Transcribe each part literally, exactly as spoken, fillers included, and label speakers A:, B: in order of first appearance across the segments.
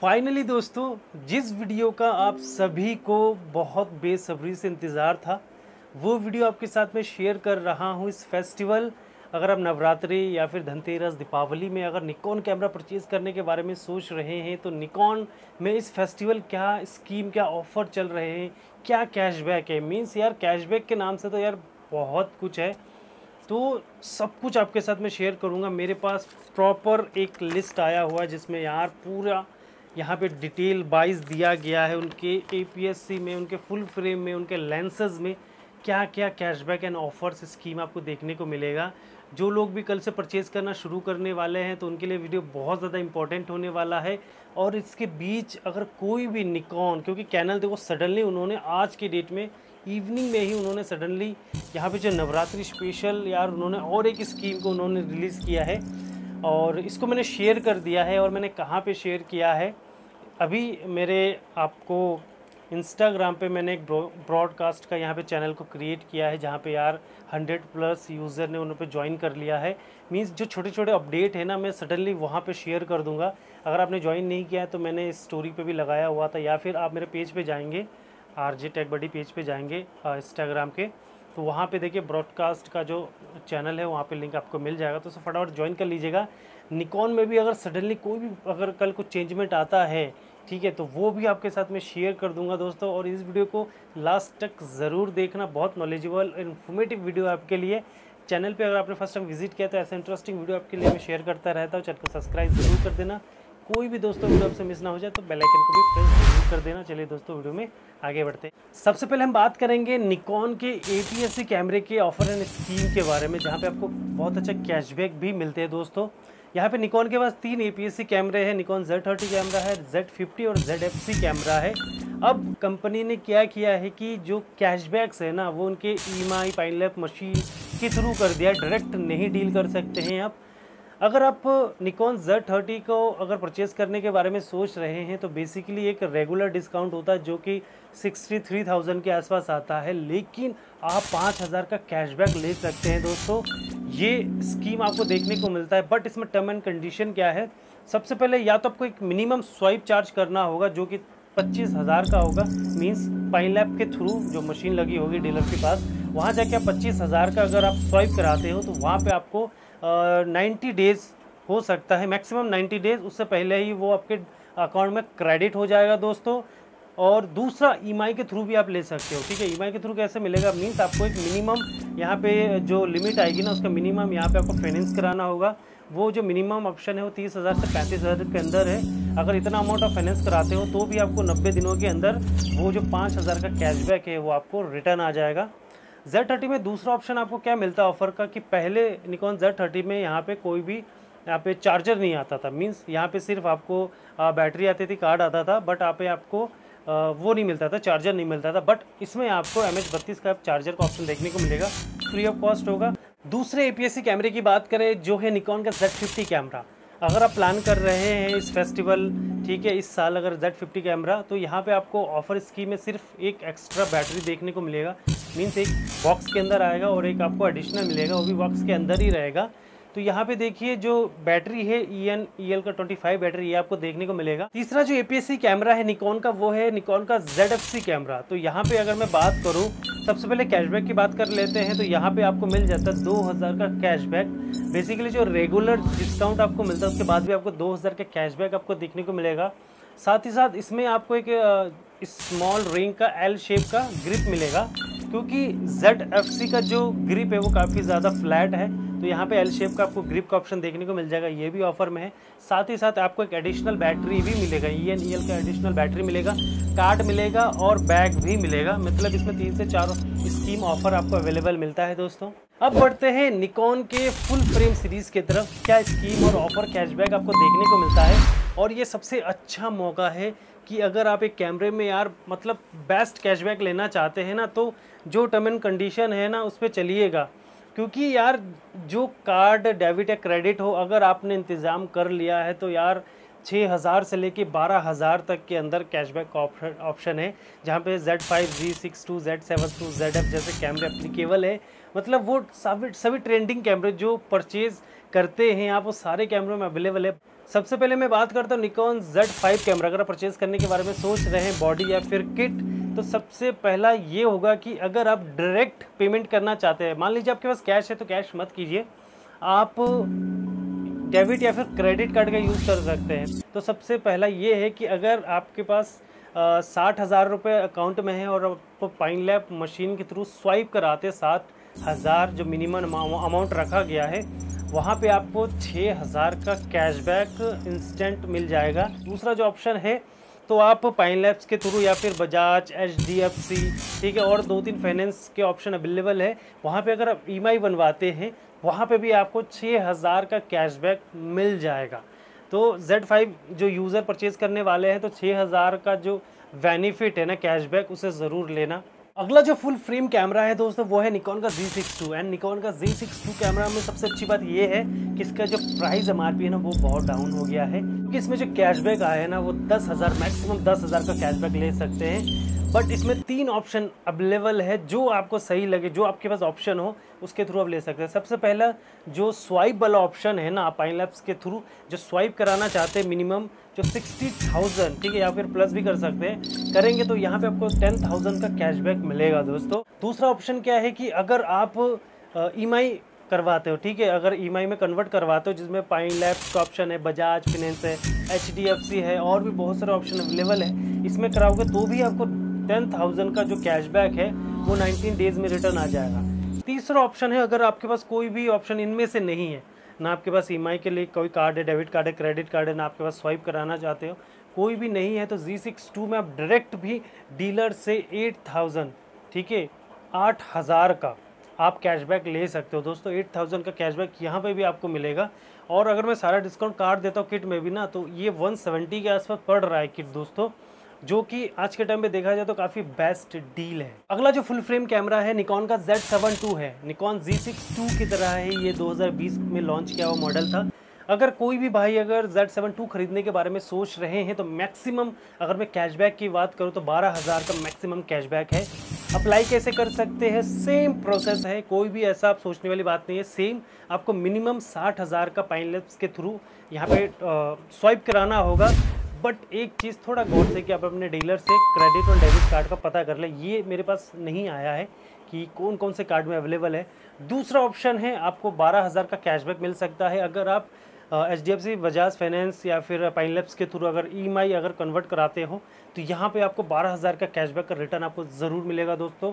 A: Finally दोस्तों, जिस video का आप सभी को बहुत बेसब्री से इंतज़ार था, वो वीडियो आपके साथ में शेयर कर रहा हूँ। इस फेस्टिवल, अगर आप नवरात्रि या फिर धनतेरस, दीपावली में अगर निकॉन कैमरा परचेज़ करने के बारे में सोच रहे हैं तो निकॉन में इस फेस्टिवल क्या स्कीम, क्या ऑफ़र चल रहे हैं, क्या कैशबैक है। मीन्स यार, कैशबैक के नाम से तो यार बहुत कुछ है, तो सब कुछ आपके साथ में शेयर करूंगा। मेरे पास प्रॉपर एक लिस्ट आया हुआ है जिसमें यार पूरा यहाँ पे डिटेल वाइज दिया गया है, उनके एपीएससी में, उनके फुल फ्रेम में, उनके लेंसेज में क्या क्या कैशबैक एंड ऑफर्स स्कीम आपको देखने को मिलेगा। जो लोग भी कल से परचेज़ करना शुरू करने वाले हैं तो उनके लिए वीडियो बहुत ज़्यादा इंपॉर्टेंट होने वाला है। और इसके बीच अगर कोई भी निकॉन, क्योंकि कैनल देखो सडनली उन्होंने आज की डेट में इवनिंग में ही उन्होंने सडनली यहाँ पे जो नवरात्रि स्पेशल यार उन्होंने और एक स्कीम को उन्होंने रिलीज़ किया है और इसको मैंने शेयर कर दिया है। और मैंने कहाँ पे शेयर किया है, अभी मेरे आपको इंस्टाग्राम पे मैंने एक ब्रॉडकास्ट का यहाँ पे चैनल को क्रिएट किया है जहाँ पे यार हंड्रेड प्लस यूज़र ने उन पे ज्वाइन कर लिया है। मींस जो छोटे छोटे अपडेट है ना, मैं सडनली वहाँ पे शेयर कर दूँगा। अगर आपने ज्वाइन नहीं किया है तो मैंने इस स्टोरी पे भी लगाया हुआ था, या फिर आप मेरे पेज पे जाएंगे, R J tech buddy page पे जाएंगे इंस्टाग्राम के, तो वहाँ पे देखिए ब्रॉडकास्ट का जो चैनल है वहाँ पे लिंक आपको मिल जाएगा, तो उसे फटाफट ज्वाइन कर लीजिएगा। निकॉन में भी अगर सडनली कोई भी अगर कल कुछ चेंजमेंट आता है, ठीक है, तो वो भी आपके साथ में शेयर कर दूंगा दोस्तों। और इस वीडियो को लास्ट तक ज़रूर देखना, बहुत नॉलेजेबल इन्फॉर्मेटिव वीडियो आपके लिए। चैनल पे अगर आपने फर्स्ट टाइम विजिट किया तो ऐसा इंटरेस्टिंग वीडियो आपके लिए मैं शेयर करता रहता हूँ। चैनल को सब्सक्राइब ज़रूर कर देना। कोई भी दोस्तों वीडियो आपसे मिस ना हो जाए तो बेल आइकन को भी प्रेस जरूर कर देना। चलिए दोस्तों, वीडियो में आगे बढ़ते हैं। सबसे पहले हम बात करेंगे निकॉन के एपीएससी कैमरे के ऑफर एंड स्कीम के बारे में, जहाँ पे आपको बहुत अच्छा कैशबैक भी मिलते हैं दोस्तों। यहाँ पे निकॉन के पास तीन एपीएससी कैमरे हैं। निकॉन जेड थर्टी कैमरा है, जेड फिफ्टी और जेड एफ सी कैमरा है। अब कंपनी ने क्या किया है कि जो कैशबैक्स है ना, वो उनके ईएमआई पाइनलैप मशीन के थ्रू कर दिया, डायरेक्ट नहीं डील कर सकते हैं आप। अगर आप निकॉन जेड थर्टी को अगर परचेज़ करने के बारे में सोच रहे हैं तो बेसिकली एक रेगुलर डिस्काउंट होता है जो कि सिक्सटी थ्री थाउजेंड के आसपास आता है, लेकिन आप पाँच हज़ार का कैशबैक ले सकते हैं दोस्तों। ये स्कीम आपको देखने को मिलता है, बट इसमें टर्म एंड कंडीशन क्या है। सबसे पहले या तो आपको एक मिनिमम स्वाइप चार्ज करना होगा जो कि पच्चीस हज़ार का होगा। मीन्स पाइनलैप के थ्रू जो मशीन लगी होगी डीलर के पास, वहाँ जाके आप पच्चीस हज़ार का अगर आप स्वाइप कराते हो तो वहाँ पे आपको नाइन्टी डेज़ हो सकता है, मैक्सिमम नाइन्टी डेज़, उससे पहले ही वो आपके अकाउंट में क्रेडिट हो जाएगा दोस्तों। और दूसरा ईएमआई के थ्रू भी आप ले सकते हो, ठीक है। ईएमआई के थ्रू कैसे मिलेगा, मीन्स आपको एक मिनिमम यहाँ पे जो लिमिट आएगी ना, उसका मिनिमम यहाँ पे आपको फाइनेंस कराना होगा। वो जो मिनिमम ऑप्शन है वो तीस हज़ार से पैंतीस हज़ार के अंदर है। अगर इतना अमाउंट आप फाइनेंस कराते हो तो भी आपको नब्बे दिनों के अंदर वो जो पाँच हज़ार का कैशबैक है वो आपको रिटर्न आ जाएगा। जेड थर्टी में दूसरा ऑप्शन आपको क्या मिलता है ऑफर का, कि पहले निकॉन जेड थर्टी में यहाँ पे कोई भी यहाँ पे चार्जर नहीं आता था। मींस यहाँ पे सिर्फ आपको बैटरी आती थी, कार्ड आता था, बट यहाँ पे आपको वो नहीं मिलता था, चार्जर नहीं मिलता था। बट इसमें आपको एम एच बत्तीस का चार्जर का ऑप्शन देखने को मिलेगा, फ्री ऑफ कॉस्ट होगा। दूसरे एपीएससी कैमरे की बात करें जो है निकॉन का जेड फिफ्टी कैमरा। अगर आप प्लान कर रहे हैं इस फेस्टिवल, ठीक है, इस साल अगर जेड फिफ्टी कैमरा, तो यहाँ पे आपको ऑफर स्कीम में सिर्फ एक एक्स्ट्रा बैटरी देखने को मिलेगा। मीन्स एक बॉक्स के अंदर आएगा और एक आपको एडिशनल मिलेगा, वो भी बॉक्स के अंदर ही रहेगा। तो यहाँ पे देखिए जो बैटरी है ई एन ई एल का ट्वेंटी फाइव बैटरी, ये आपको देखने को मिलेगा। तीसरा जो एपीएससी कैमरा है निकॉन का, वो है निकॉन का जेड एफ सी कैमरा। तो यहाँ पे अगर मैं बात करूँ, सबसे पहले कैशबैक की बात कर लेते हैं, तो यहाँ पे आपको मिल जाता है दो हज़ार का कैशबैक। बेसिकली जो रेगुलर डिस्काउंट आपको मिलता है उसके बाद भी आपको दो हज़ार का कैशबैक आपको देखने को मिलेगा। साथ ही साथ इसमें आपको एक स्मॉल रिंग का एल शेप का ग्रिप मिलेगा, क्योंकि जेड एफ सी का जो ग्रिप है वो काफ़ी ज़्यादा फ्लैट है, तो यहाँ पे एल शेप का आपको ग्रिप का ऑप्शन देखने को मिल जाएगा, ये भी ऑफर में है। साथ ही साथ आपको एक एडिशनल बैटरी भी मिलेगा, ई एन ई एल का एडिशनल बैटरी मिलेगा, कार्ड मिलेगा और बैग भी मिलेगा। मतलब इसमें तीन से चार स्कीम ऑफर आपको अवेलेबल मिलता है दोस्तों। अब बढ़ते हैं निकॉन के फुल फ्रेम सीरीज़ की तरफ, क्या स्कीम और ऑफर कैशबैक आपको देखने को मिलता है। और ये सबसे अच्छा मौका है कि अगर आप एक कैमरे में यार मतलब बेस्ट कैशबैक लेना चाहते हैं ना, तो जो टर्म एंड कंडीशन है ना उस पर चलिएगा। क्योंकि यार जो कार्ड डेबिट या क्रेडिट हो, अगर आपने इंतज़ाम कर लिया है तो यार छः हज़ार से लेके बारह हज़ार तक के अंदर कैशबैक का ऑप्शन है, जहाँ पे Z five, Z six two, Z seven two, Z F जैसे कैमरे एप्लीकेबल है। मतलब वो सभी सभी ट्रेंडिंग कैमरे जो परचेज़ करते हैं आप, वो सारे कैमरों में अवेलेबल है। सबसे पहले मैं बात करता हूँ निकॉन Z फाइव कैमरा। अगर आप परचेज़ करने के बारे में सोच रहे हैं, बॉडी या फिर किट, तो सबसे पहला ये होगा कि अगर आप डायरेक्ट पेमेंट करना चाहते हैं, मान लीजिए आपके पास कैश है तो कैश मत कीजिए, आप डेबिट या फिर क्रेडिट कार्ड का यूज़ कर सकते हैं। तो सबसे पहला ये है कि अगर आपके पास साठ हज़ार रुपये अकाउंट में है और आप पाइन लैब मशीन के थ्रू स्वाइप कराते सात हज़ार जो मिनिमम अमाउंट रखा गया है, वहाँ पे आपको छः हज़ार का कैशबैक इंस्टेंट मिल जाएगा। दूसरा जो ऑप्शन है, तो आप पाइन लैब्स के थ्रू या फिर Bajaj, H D F C, ठीक है, और दो तीन फाइनेंस के ऑप्शन अवेलेबल है, वहाँ पे अगर आप ई एम आई बनवाते हैं, वहाँ पे भी आपको छः हज़ार का कैशबैक मिल जाएगा। तो Z फाइव जो यूज़र परचेज़ करने वाले हैं, तो छः हज़ार का जो बेनिफिट है ना कैशबैक, उसे ज़रूर लेना। अगला जो फुल फ्रेम कैमरा है दोस्तों, वो है निकॉन का Z six two. And Nikon का Z सिक्स टू कैमरा में सबसे अच्छी बात ये है कि इसका जो प्राइस एम आर पी है ना, वो बहुत डाउन हो गया है, क्योंकि इसमें जो कैशबैक आया है ना, वो दस हज़ार मैक्सिमम दस हज़ार का कैशबैक ले सकते हैं। बट इसमें तीन ऑप्शन अवेलेबल है, जो आपको सही लगे, जो आपके पास ऑप्शन हो उसके थ्रू आप ले सकते हैं। सबसे पहला जो स्वाइप वाला ऑप्शन है ना, आप पाइन लैब्स के थ्रू जो स्वाइप कराना चाहते हैं मिनिमम जो सिक्सटी थाउजेंड, ठीक है, या फिर प्लस भी कर सकते हैं, करेंगे तो यहाँ पे आपको टेन थाउजेंड का कैशबैक मिलेगा दोस्तों। दूसरा ऑप्शन क्या है कि अगर आप ई एम आई करवाते हो, ठीक है, अगर ई एम आई में कन्वर्ट करवाते हो, जिसमें पाइन लैब्स का ऑप्शन है, बजाज फाइनेंस है, एच डी एफ सी है, और भी बहुत सारे ऑप्शन अवेलेबल है, इसमें कराओगे तो भी आपको टेन थाउजेंड का जो कैशबैक है वो नाइनटीन डेज में रिटर्न आ जाएगा। तीसरा ऑप्शन है, अगर आपके पास कोई भी ऑप्शन इनमें से नहीं है, ना आपके पास ई एम आई के लिए कोई कार्ड है, डेबिट कार्ड है, क्रेडिट कार्ड है, ना आपके पास स्वाइप कराना चाहते हो, कोई भी नहीं है, तो Z सिक्स टू में आप डायरेक्ट भी डीलर से एट थाउजेंड, ठीक है, आठ हज़ार का आप कैशबैक ले सकते हो दोस्तों। एट थाउजेंड का कैशबैक यहाँ पे भी आपको मिलेगा। और अगर मैं सारा डिस्काउंट काट देता हूँ किट में भी ना, तो ये वन सेवेंटी के आसपास पड़ रहा है किट दोस्तों, जो कि आज के टाइम पे देखा जाए तो काफ़ी बेस्ट डील है। अगला जो फुल फ्रेम कैमरा है निकॉन का Z सेवन टू है। निकॉन Z सिक्स टू की तरह है, ये दो हज़ार बीस में लॉन्च किया हुआ मॉडल था। अगर कोई भी भाई अगर Z सेवन टू खरीदने के बारे में सोच रहे हैं, तो मैक्सिमम अगर मैं कैशबैक की बात करूं तो बारह हज़ार का मैक्सिमम कैशबैक है। अप्लाई कैसे कर सकते हैं, सेम प्रोसेस है, कोई भी ऐसा आप सोचने वाली बात नहीं है। सेम आपको मिनिमम साठ हज़ार का पाइन लैब्स के थ्रू यहाँ पे स्वाइप कराना होगा। बट एक चीज़ थोड़ा गौर से कि आप अपने डीलर से क्रेडिट और डेबिट कार्ड का पता कर लें, ये मेरे पास नहीं आया है कि कौन कौन से कार्ड में अवेलेबल है। दूसरा ऑप्शन है, आपको बारह हज़ार का कैशबैक मिल सकता है अगर आप H D F C, Bajaj finance या फिर पाइन लैब्स के थ्रू अगर ई एम आई अगर कन्वर्ट कराते हो, तो यहाँ पे आपको बारह हज़ार का कैशबैक का रिटर्न आपको ज़रूर मिलेगा दोस्तों।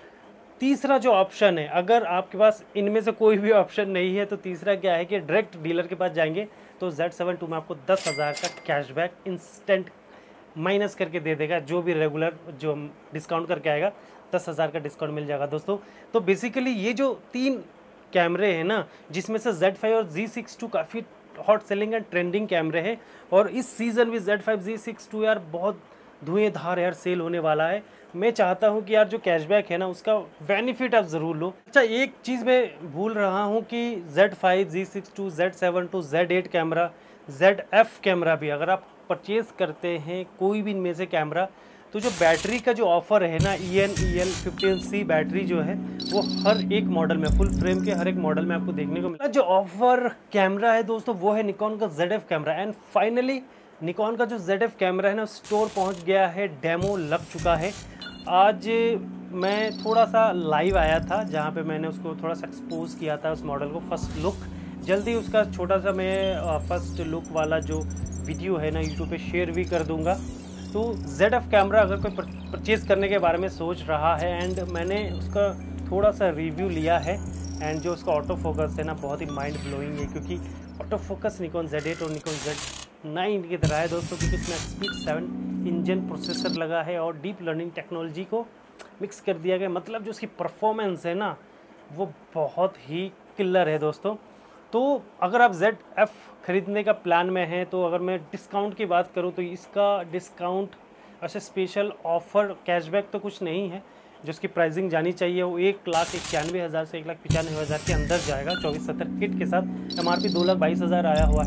A: तीसरा जो ऑप्शन है, अगर आपके पास इनमें से कोई भी ऑप्शन नहीं है, तो तीसरा क्या है कि डायरेक्ट डीलर के पास जाएंगे तो Z सेवन टू में आपको दस हज़ार का कैशबैक इंस्टेंट माइनस करके दे देगा। जो भी रेगुलर जो डिस्काउंट करके आएगा, दस हज़ार का डिस्काउंट मिल जाएगा दोस्तों। तो बेसिकली ये जो तीन कैमरे हैं ना, जिसमें से Z फाइव और Z सिक्स टू काफ़ी हॉट सेलिंग एंड ट्रेंडिंग कैमरे हैं, और इस सीज़न भी Z five, Z six two यार बहुत धुएंधार यार सेल होने वाला है। मैं चाहता हूं कि यार जो कैशबैक है ना, उसका बेनिफिट आप ज़रूर लो। अच्छा, एक चीज़ मैं भूल रहा हूं कि Z five, Z six two, Z seven two, Z eight camera, Z F camera भी अगर आप परचेज़ करते हैं कोई भी इनमें से कैमरा, तो जो बैटरी का जो ऑफ़र है ना, E N E L fifteen C battery जो है, वो हर एक मॉडल में, फुल फ्रेम के हर एक मॉडल में आपको देखने को मिला। जो ऑफ़र कैमरा है दोस्तों, वो है निकॉन का Z F camera. And finally Nikon का जो Z F कैमरा है ना, स्टोर पहुंच गया है, डेमो लग चुका है। आज मैं थोड़ा सा लाइव आया था, जहां पे मैंने उसको थोड़ा सा एक्सपोज किया था उस मॉडल को, फर्स्ट लुक। जल्दी उसका छोटा सा मैं फर्स्ट लुक वाला जो वीडियो है ना, यूट्यूब पे शेयर भी कर दूंगा। तो Z F कैमरा अगर कोई परचेज़ करने के बारे में सोच रहा है, एंड मैंने उसका थोड़ा सा रिव्यू लिया है, एंड जो उसका ऑटो फोकस है ना, बहुत ही माइंड ब्लोइंग है, क्योंकि auto focus Nikon Z eight और निकॉन Z नाइन की तरह है दोस्तों, क्योंकि इसमें स्पीड सेवन इंजन प्रोसेसर लगा है और डीप लर्निंग टेक्नोलॉजी को मिक्स कर दिया गया। मतलब जो उसकी परफॉर्मेंस है ना, वो बहुत ही किलर है दोस्तों। तो अगर आप Z F ख़रीदने का प्लान में हैं, तो अगर मैं डिस्काउंट की बात करूं तो इसका डिस्काउंट ऐसे स्पेशल ऑफ़र कैशबैक तो कुछ नहीं है। जो उसकी प्राइसिंग जानी चाहिए वो एक लाख इक्यानवे हज़ार से एक लाख पचानवे हज़ार के अंदर जाएगा, चौबीस सत्तर किट के साथ। एम आर पी दो लाख बाईस हज़ार आया हुआ है।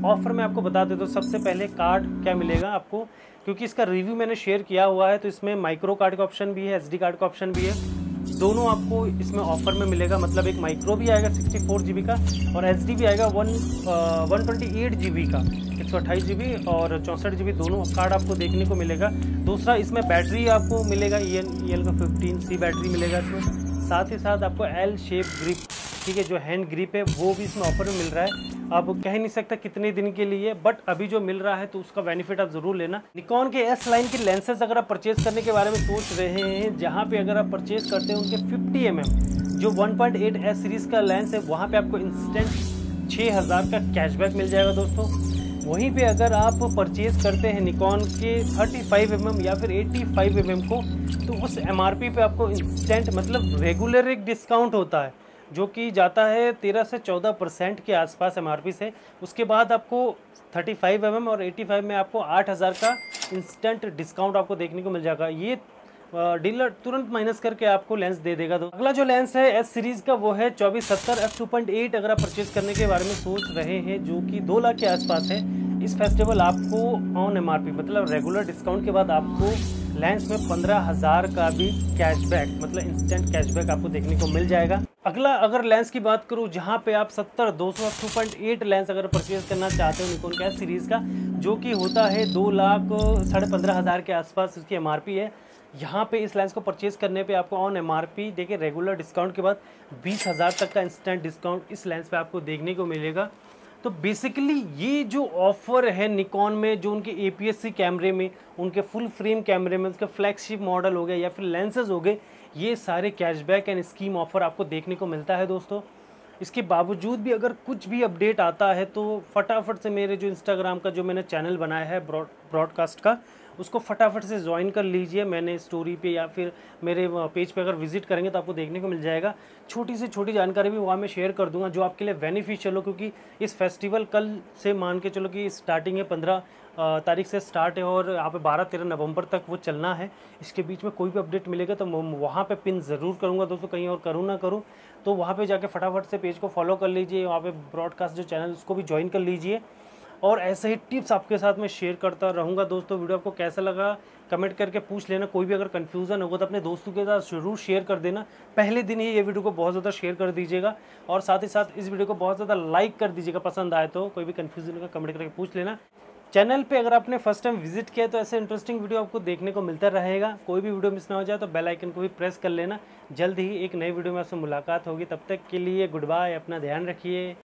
A: ऑफर मैं आपको बता देता हूँ। सबसे पहले कार्ड क्या मिलेगा आपको, क्योंकि इसका रिव्यू मैंने शेयर किया हुआ है, तो इसमें माइक्रो कार्ड का ऑप्शन भी है, एसडी कार्ड का ऑप्शन भी है, दोनों आपको इसमें ऑफर में मिलेगा। मतलब एक माइक्रो भी आएगा सिक्सटी फोर जी बी का और एसडी भी आएगा one one twenty eight G B का, एक सौ अट्ठाईस जी बी और चौंसठ जी बी दोनों कार्ड आपको देखने को मिलेगा। दूसरा इसमें बैटरी आपको मिलेगा, ई एन ई एल का फिफ्टीन सी बैटरी मिलेगा इसमें। साथ ही साथ आपको एल शेप ग्रिप, ठीक है, जो हैंड ग्रिप है वो भी इसमें ऑफर में मिल रहा है। आप कह नहीं सकता कितने दिन के लिए, बट अभी जो मिल रहा है तो उसका बेनिफिट आप जरूर लेना। निकॉन के एस लाइन के लेंसेज अगर आप परचेज करने के बारे में सोच रहे हैं, जहाँ पे अगर आप परचेज करते हैं उनके फिफ्टी एम एम जो one point eight S series का लेंस है, वहाँ पे आपको इंस्टेंट छः हज़ार का कैशबैक मिल जाएगा दोस्तों। वहीं पे अगर आप परचेज करते हैं निकॉन के थर्टी फाइव एम एम या फिर एटी फाइव एम एम को, तो उस एम आर पी पे आपको इंस्टेंट मतलब रेगुलर एक डिस्काउंट होता है जो कि जाता है तेरह से चौदह परसेंट के आसपास एमआरपी से। उसके बाद आपको थर्टी फाइव एम एम और एटी फाइव में आपको आठ हज़ार का इंस्टेंट डिस्काउंट आपको देखने को मिल जाएगा। ये डीलर तुरंत माइनस करके आपको लेंस दे देगा। तो अगला जो लेंस है एस सीरीज़ का वो है चौबीस सत्तर एफ टू पॉइंट एट। अगर आप परचेज करने के बारे में सोच रहे हैं, जो कि दो लाख के आसपास है, इस फेस्टिवल आपको ऑन एमआरपी मतलब रेगुलर डिस्काउंट के बाद आपको लेंस में पंद्रह हज़ार का भी कैशबैक मतलब इंस्टेंट कैशबैक आपको देखने को मिल जाएगा। अगला अगर लेंस की बात करूं, जहां पे आप सत्तर दो सौ टू पॉइंट एट लेंस अगर परचेज करना चाहते हो निकॉन के सीरीज़ का, जो कि होता है दो लाख साढ़े पंद्रह हज़ार के आसपास इसकी एमआरपी है, यहाँ पे इस लेंस को परचेज करने पे आपको ऑन एमआरपी देखिए रेगुलर डिस्काउंट के बाद बीस हज़ार तक का इंस्टेंट डिस्काउंट इस लेंस पे आपको देखने को मिलेगा। तो बेसिकली ये जो ऑफ़र है निकॉन में, जो उनके ए पी एस सी कैमरे में, उनके फुल फ्रेम कैमरे में, उसके फ्लैगशिप मॉडल हो गए या फिर लेंसेज हो गए, ये सारे कैशबैक एंड स्कीम ऑफ़र आपको देखने को मिलता है दोस्तों। इसके बावजूद भी अगर कुछ भी अपडेट आता है तो फटाफट से मेरे जो इंस्टाग्राम का जो मैंने चैनल बनाया है ब्रॉड ब्रॉडकास्ट का, उसको फटाफट से ज्वाइन कर लीजिए। मैंने स्टोरी पे या फिर मेरे पेज पे अगर विजिट करेंगे तो आपको देखने को मिल जाएगा। छोटी से छोटी जानकारी भी वहाँ मैं शेयर कर दूंगा जो आपके लिए बेनिफिशियल हो, क्योंकि इस फेस्टिवल कल से मान के चलो कि स्टार्टिंग है, पंद्रह तारीख से स्टार्ट है और यहाँ पे बारह तेरह नवंबर तक वो चलना है। इसके बीच में कोई भी अपडेट मिलेगा तो मैं वहाँ पे पिन ज़रूर करूँगा दोस्तों, कहीं और करूँ ना करूँ। तो वहाँ पे जाके फटाफट से पेज को फॉलो कर लीजिए, वहाँ पे ब्रॉडकास्ट जो चैनल उसको भी ज्वाइन कर लीजिए और ऐसे ही टिप्स आपके साथ मैं शेयर करता रहूँगा दोस्तों। वीडियो आपको कैसा लगा कमेंट करके पूछ लेना। कोई भी अगर कन्फ्यूज़न होगा तो अपने दोस्तों के साथ ज़रूर शेयर कर देना। पहले दिन ही ये वीडियो को बहुत ज़्यादा शेयर कर दीजिएगा और साथ ही साथ इस वीडियो को बहुत ज़्यादा लाइक कर दीजिएगा पसंद आए तो। कोई भी कन्फ्यूज़न होगा कमेंट करके पूछ लेना। चैनल पे अगर आपने फर्स्ट टाइम विजिट किया तो ऐसे इंटरेस्टिंग वीडियो आपको देखने को मिलता रहेगा। कोई भी वीडियो मिस ना हो जाए तो बेल आइकन को भी प्रेस कर लेना। जल्द ही एक नई वीडियो में आपसे मुलाकात होगी, तब तक के लिए गुड बाय, अपना ध्यान रखिए।